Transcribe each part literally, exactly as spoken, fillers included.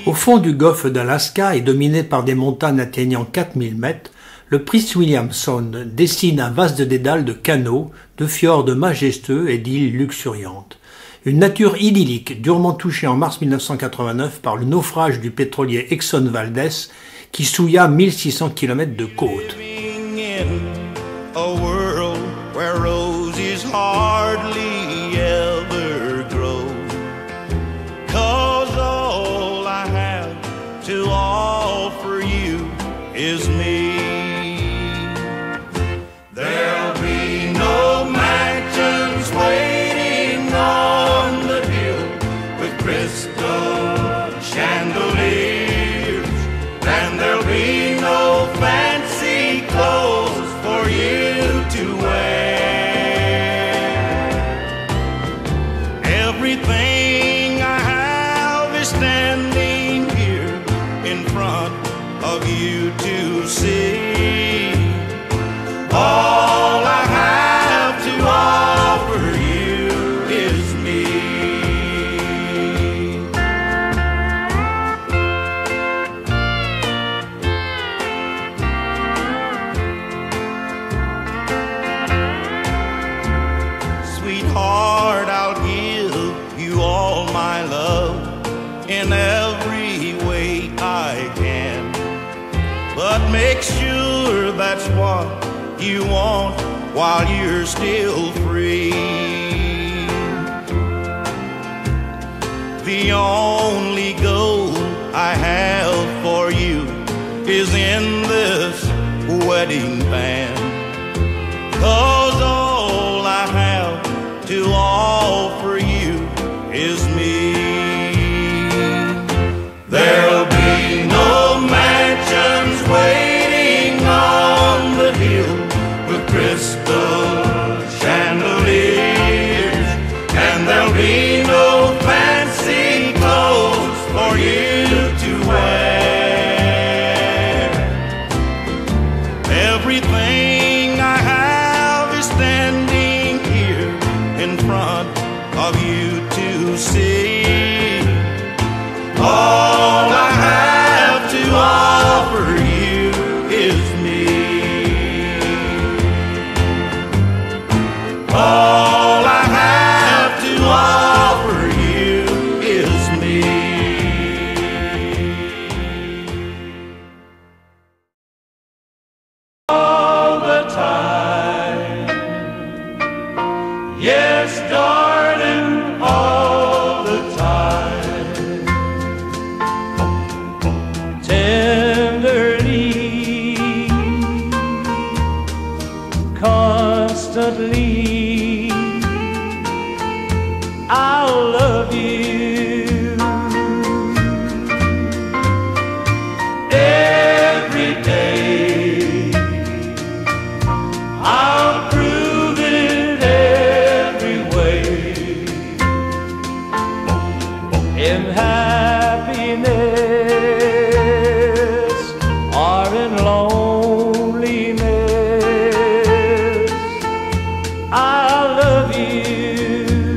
Au fond du golfe d'Alaska et dominé par des montagnes atteignant quatre mille mètres, le Prince William Sound dessine un vaste dédale de canaux, de fjords majestueux et d'îles luxuriantes. Une nature idyllique durement touchée en mars mille neuf cent quatre-vingt-neuf par le naufrage du pétrolier Exxon Valdez qui souilla mille six cents kilomètres de côte. Make sure that's what you want while you're still free. The only goal I have for you is in this wedding band, 'cause all I have to offer you is me. There'll be no mansions waiting on the hill with crystal chandeliers, and there'll be no fancy clothes for you to wear. Everything I have is standing here in front of you to see. All I have to offer you is me. All I have to offer you is me. All the time, yes, darling, all the time. Tenderly, constantly, I'll love you every day. I'll prove it every way. In happiness or in loneliness, I love you.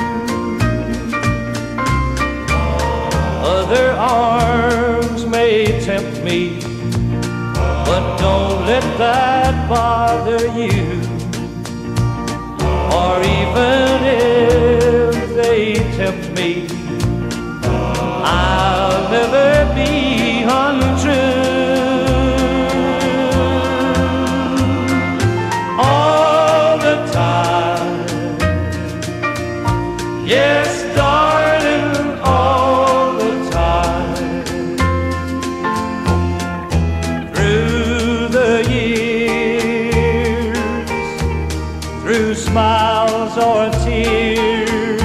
Other arms may tempt me, but don't let that bother you. Or even if they tempt me, I'll never be untrue. All the time, yes, darling, all the time. Through the years, through smiles or tears,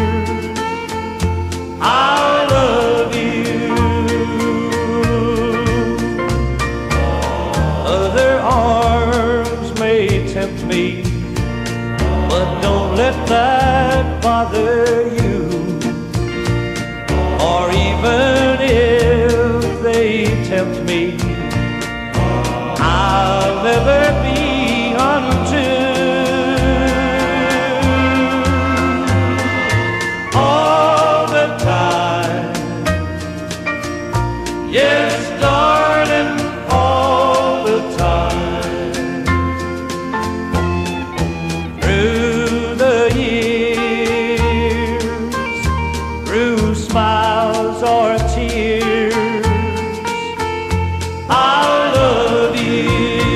I'll love you. Other arms may tempt me, but don't let that bother you. Or even if they tempt me, I'll never be untrue. Yes, darling, all the time. Through the years, through smiles or tears, I'll love you.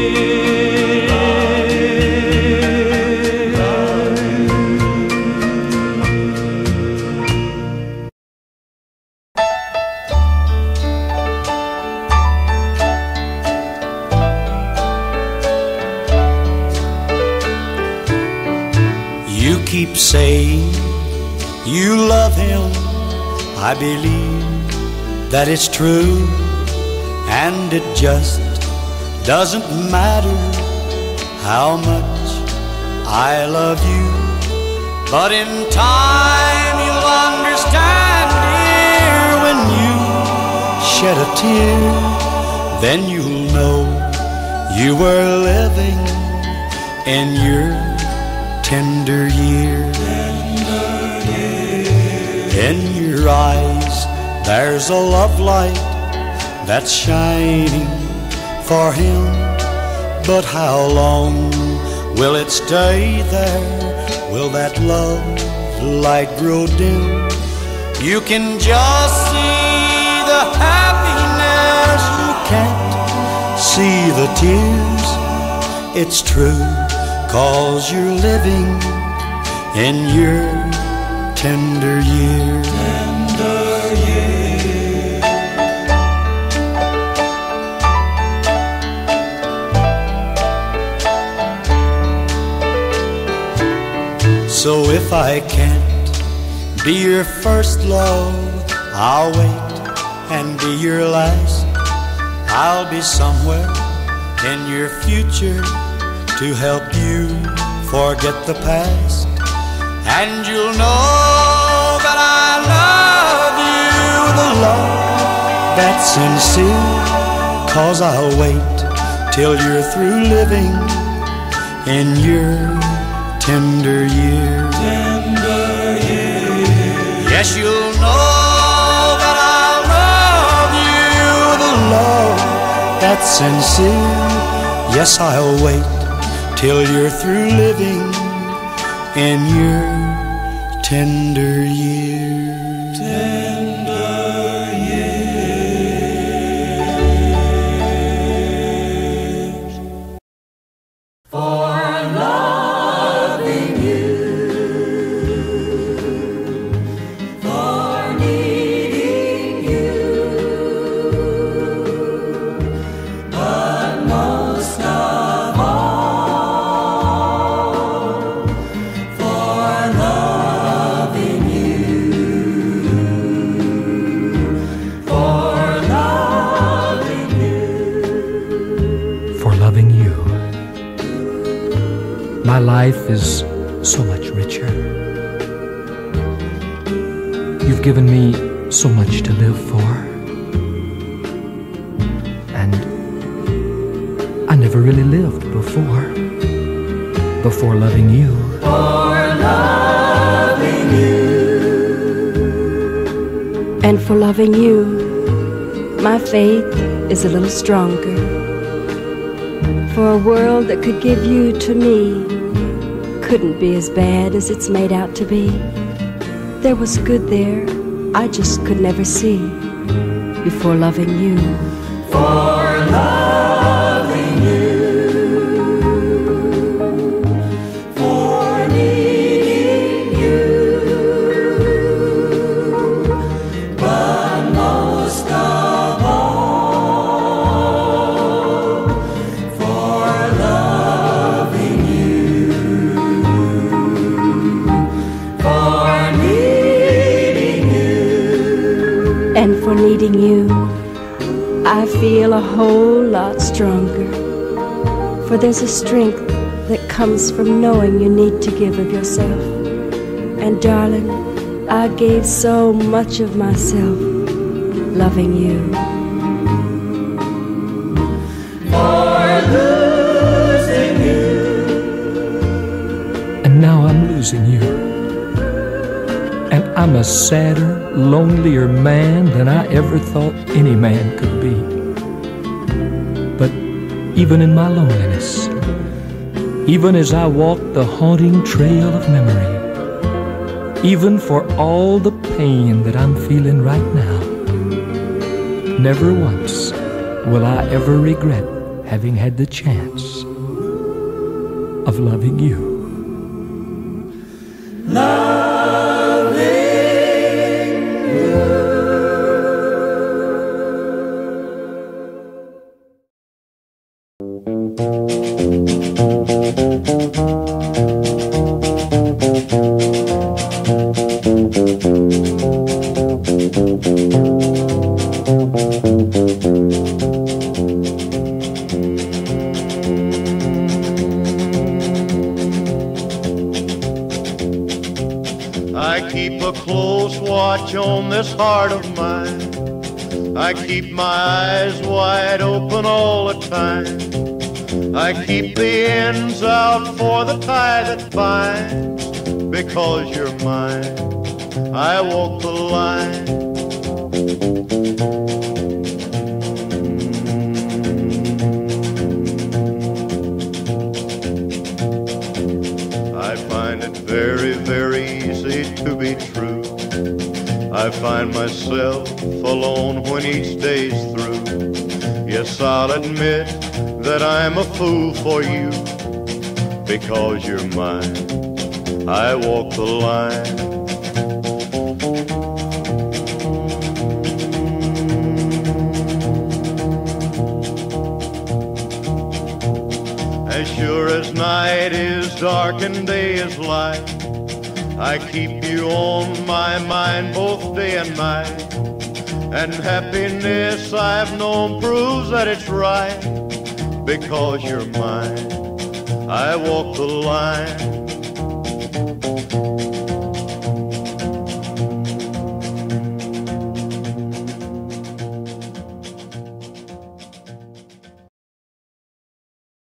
You keep saying you love him. I believe that it's true, and it just doesn't matter how much I love you. But in time you'll understand, dear, when you shed a tear, then you'll know you were living in your tender years. In your eyes there's a love light that's shining for him, but how long will it stay there? Will that love light grow dim? You can just see the happiness, you can't see the tears. It's true, 'cause you're living in your tender years. Tender years. So if I can't be your first love, I'll wait and be your last. I'll be somewhere in your future to help you forget the past, and you'll know that I love you, the love that's sincere. 'Cause I'll wait till you're through living in your tender years. Tender years. Yes, you'll know that I love you, the love that's sincere. Yes, I'll wait till you're through living in your tender years. Tender years. For loving you, for needing you, but most of all, for loving you, for loving you. For loving you. My life is so much richer. You've given me so much to live for. And I never really lived before, before loving you. For loving you. And for loving you, my faith is a little stronger. For a world that could give you to me couldn't be as bad as it's made out to be. There was good there I just could never see before loving you. For loving you, for needing you, but most of all, for loving you, for needing you. And for needing you, I feel a whole lot stronger. For there's a strength that comes from knowing you need to give of yourself. And darling, I gave so much of myself loving you. For losing you, And now I'm losing you. And I'm a sadder, lonelier man than I ever thought any man could be. But even in my loneliness, even as I walk the haunting trail of memory, even for all the pain that I'm feeling right now, never once will I ever regret having had the chance of loving you. I keep a close watch on this heart of mine. I keep my eyes wide open all the time. I keep the ends out for the tie that binds. Because you're mine, I walk the line. I find it very, very easy to be true. I find myself alone when each day's through. Yes, I'll admit that I'm a fool for you. Because you're mine, I walk the line. As sure as night is dark and day is light, I keep you on my mind both day and night. And happiness I've known proves that it's right. Because you're mine, I walk the line.